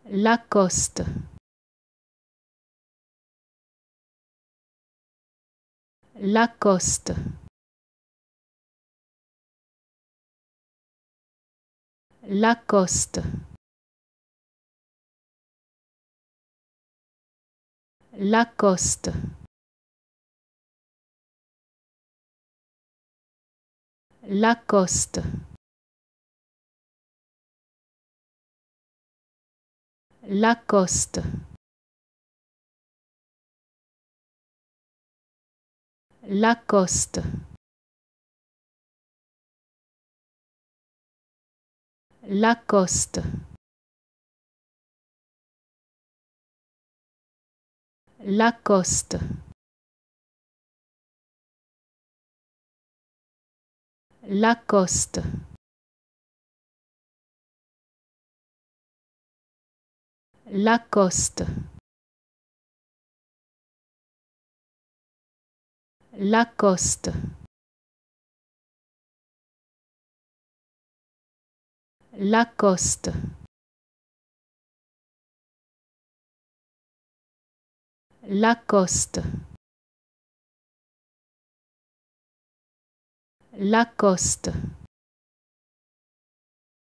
Lacoste. Lacoste. Lacoste. Lacoste. Lacoste. Lacoste. Lacoste. Lacoste. Lacoste. Lacoste. Lacoste. Lacoste. Lacoste. Lacoste. Lacoste.